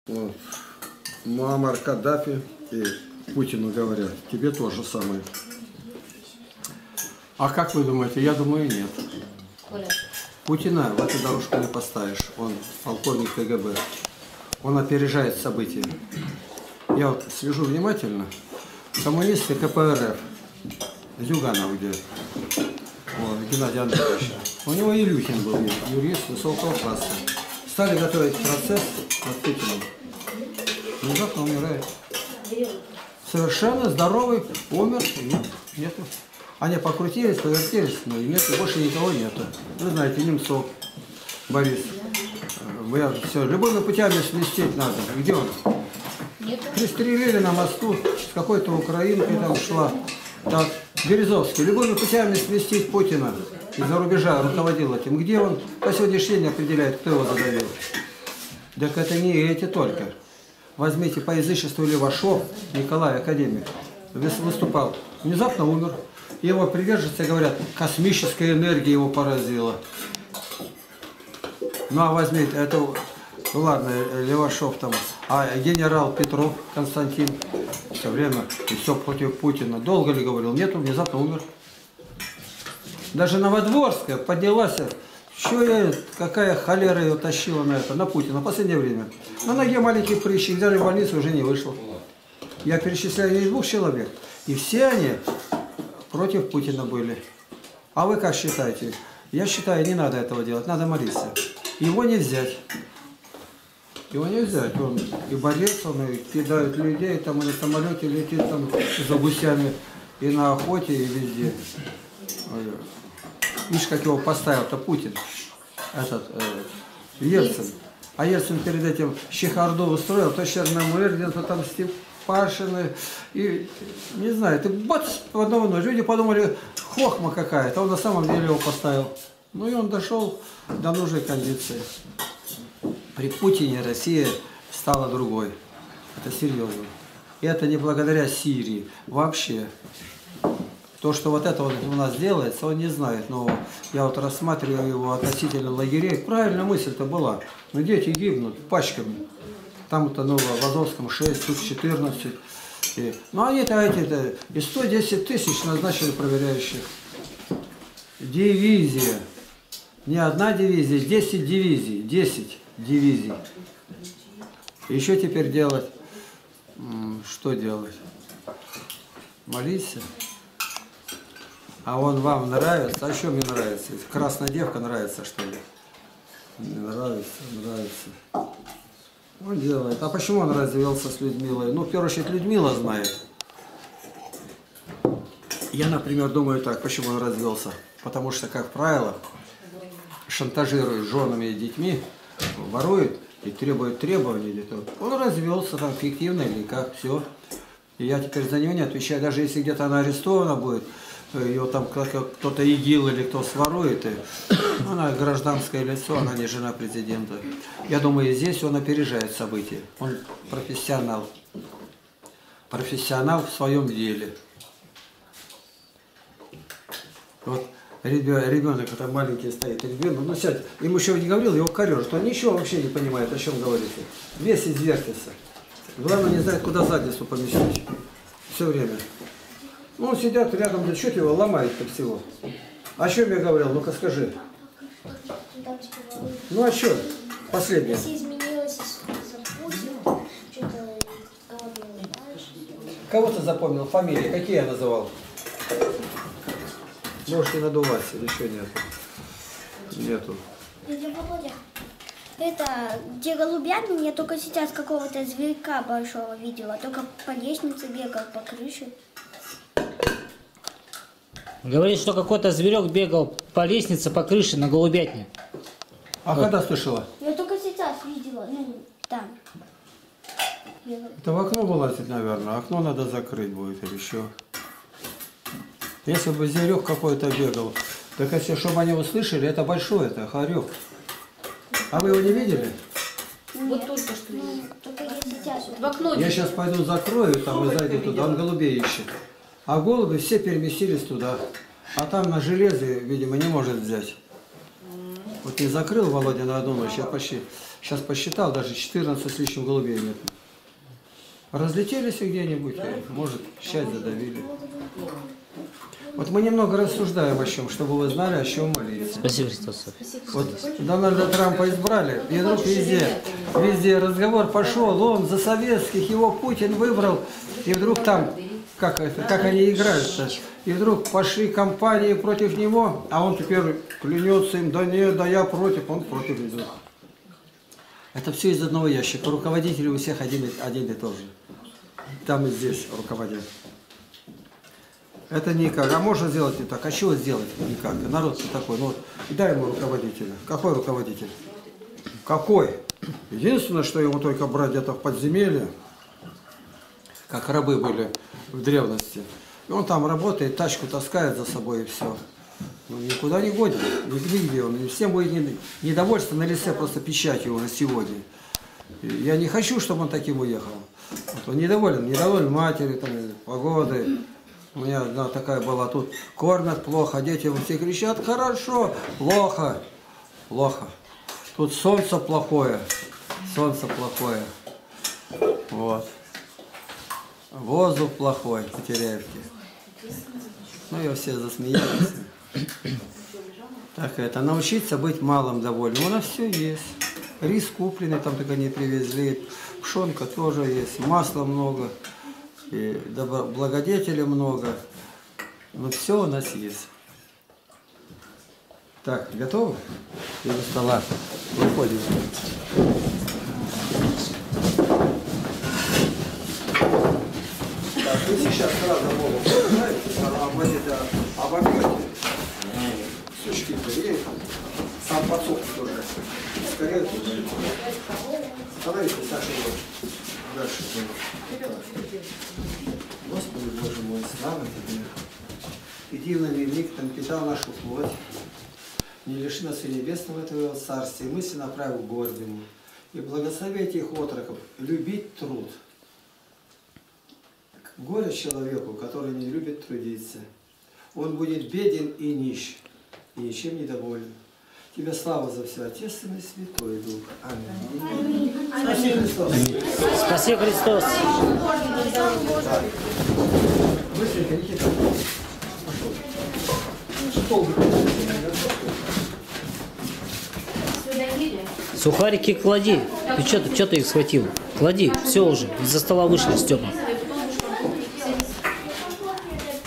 Вот. Муаммар Каддафи и Путину говорят, тебе тоже самое. А как вы думаете? Я думаю, нет. Путина в эту дорожку не поставишь. Он полковник КГБ. Он опережает события. Я вот слежу внимательно. Коммунисты КПРФ. Зюганов где? Геннадий Андреевич. У него Илюхин был юрист высокого класса. Стали готовить процесс над Путиным. Внезапно умирает. Совершенно здоровый, умер, нету. Они покрутились, повертелись, но нет, больше никого нету. Вы знаете, Немцов, Борис. Все, любыми путями сместить надо. Где он? Пристрелили на мосту, с какой-то украинкой там шла. Так, Березовский, любыми путями сместить Путина. Из-за рубежа руководил этим. Где он по сегодняшний день определяет, кто его задавил? Так это не эти только. Возьмите по язычеству Левашов, Николай Академик, выступал. Внезапно умер. Его приверженцы говорят, космическая энергия его поразила. Ну а возьмите, это, ну ладно, Левашов там, а генерал Петров Константин все время, и все против Путина. Долго ли говорил? Нет, он внезапно умер. Даже Новодворская поднялась, какая холера ее тащила на это, на Путина в последнее время. На ноге маленький прыщик, взяли в больницу, уже не вышел. Я перечисляю не 2 человек, и все они против Путина были. А вы как считаете? Я считаю, не надо этого делать, надо молиться. Его не взять. Его не взять. Он и борец, он и кидает людей, там и на самолете летит там за гусями, и на охоте, и везде. Видишь, как его поставил-то Путин, этот Ельцин. А Ельцин перед этим Чехарду устроил, то Черномырдин, то там Степашин, и не знаю, ты бац, в одного ночь. Люди подумали, хохма какая-то, он на самом деле его поставил. Ну и он дошел до нужной кондиции. При Путине Россия стала другой. Это серьезно. И это не благодаря Сирии. Вообще. То, что вот это вот у нас делается, он не знает. Но я вот рассматриваю его относительно лагерей. Правильная мысль-то была. Но дети гибнут пачками. Там утонуло в Азовском 6, тут 14. Ну они-то эти-то и 110 тысяч назначили проверяющих. Дивизия. Не одна дивизия, 10 дивизий. 10 дивизий. Еще теперь делать. Что делать? Молиться. А он вам нравится? А что мне нравится? Красная девка нравится, что ли? Мне нравится, нравится. Он делает. А почему он развелся с Людмилой? Ну, в первую очередь, Людмила знает. Я, например, думаю так, почему он развелся? Потому что, как правило, шантажирует женами и детьми, ворует и требует требований. Он развелся там фиктивно или как, все. И я теперь за него не отвечаю. Даже если где-то она арестована будет, ее там кто-то ИГИЛ или кто сворует, и она гражданское лицо, она не жена президента. Я думаю, здесь он опережает события. Он профессионал. Профессионал в своем деле. Вот ребенок там маленький стоит, ребенок, ну сядь, ему еще не говорил, его корежит, он ничего вообще не понимает, о чем говорите. Весь извертится. Главное, не знает, куда задницу поместить. Все время. Ну, сидят рядом, да что ты его ломает-то всего? А что я говорил? Ну-ка скажи. Ну а что? Последнее. Кого ты запомнил? Фамилии? Какие я называл? Можешь не надуваться, еще нету. Нету. Это, где голубятни, я только сейчас какого-то зверька большого видела, только по лестнице бегал, по крыше. Говорит, что какой-то зверек бегал по лестнице, по крыше на голубятне. А вот. Когда слышала? Я только сейчас видела, ну, там. Это в окно вылазит, наверное. Окно надо закрыть будет или еще. Если бы зверек какой-то бегал, так если, чтобы они услышали, это большой, это хорек. А вы его не видели? Вот только что. Ну, только я сейчас. В окно. Я сейчас пойду закрою, там и зайду туда, он голубей ищет. А голуби все переместились туда. А там на железе, видимо, не может взять. Вот не закрыл Володя на одну ночь, я почти, сейчас посчитал, даже 14 с лишним голубей нет. Разлетелись где-нибудь, может, часть задавили. Вот мы немного рассуждаем о чем, чтобы вы знали, о чем молиться. Спасибо, Христос. Вот Дональда Трампа избрали, и вдруг везде разговор пошел, он за советских, его Путин выбрал, и вдруг там, как они играют-то, и вдруг пошли кампании против него, а он теперь клянется им, да нет, да я против, он против идет. Это все из одного ящика, руководители у всех один и тот же. Там и здесь руководят. Это никак. А можно сделать не так? А чего сделать никак? Народ такой. Ну вот, дай ему руководителя. Какой руководитель? Какой? Единственное, что ему только брать где-то в подземелье, как рабы были в древности. И он там работает, тачку таскает за собой и все. Ну, никуда не годен. Нигде он. И всем будет недовольство на лице, просто печатью уже сегодня. И я не хочу, чтобы он таким уехал. Вот он недоволен матери, там, погодой. У меня одна такая была, тут кормят плохо, дети все кричат, хорошо, плохо, плохо. Тут солнце плохое, вот. Воздух плохой, потеряевки. Ну и все засмеялись. Так это, научиться быть малым довольным. У нас все есть. Рис купленный, там только не привезли, пшенка тоже есть, масла много. И благодетелей много, но все у нас есть. Так, готовы? Из-за стола выходим. Так, вы сейчас сразу знаете, обобьете. Сучки-то есть, сам подсох тоже. Скорее, становитесь, Саша, дальше. Господи Боже мой, слава Тебе! И дивный велик, там питал нашу плоть, не лиши нас и небесного Твоего царствия, и мысли направил к гордому, и благослови этих отроков, любить труд. Горе человеку, который не любит трудиться. Он будет беден и нищ, и ничем не доволен. Тебе слава за все, Отец и Святой Дух. Аминь. Спаси Христос. Спаси Христос. Быстренько, Никита. Пошел. Сухарики клади. Ты что ты их схватил? Клади. Все уже. Из-за стола вышли, Степа.